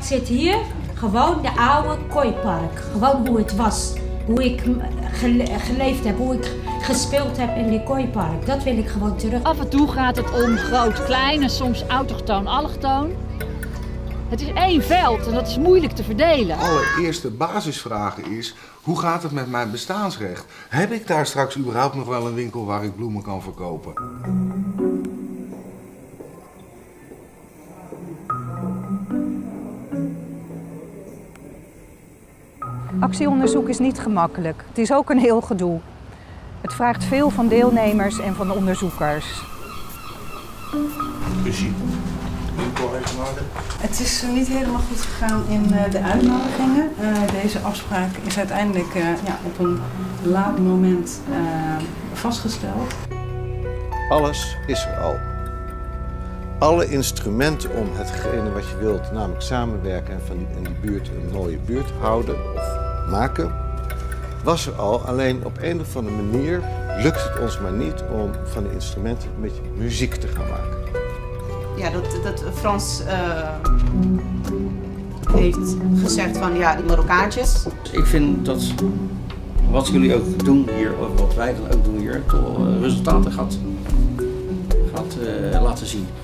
zit hier gewoon de oude kooipark. Gewoon hoe het was. Hoe ik geleefd heb, hoe ik gespeeld heb in die kooipark. Dat wil ik gewoon terug. Af en toe gaat het om groot, klein en soms autochtoon, allochtoon. Het is één veld en dat is moeilijk te verdelen. De allereerste basisvraag is, hoe gaat het met mijn bestaansrecht? Heb ik daar straks überhaupt nog wel een winkel waar ik bloemen kan verkopen? Actieonderzoek is niet gemakkelijk. Het is ook een heel gedoe. Het vraagt veel van deelnemers en van onderzoekers. Het is niet helemaal goed gegaan in de uitnodigingen. Deze afspraak is uiteindelijk op een laat moment vastgesteld. Alles is er al. Alle instrumenten om hetgene wat je wilt, namelijk samenwerken en in die buurt een mooie buurt houden of maken, was er al. Alleen op een of andere manier lukt het ons maar niet om van de instrumenten een beetje muziek te gaan maken. Ja, dat Frans heeft gezegd van ja, die Marokkaantjes. Ik vind dat wat jullie ook doen hier, of wat wij dan ook doen hier, toch resultaten gaat laten zien.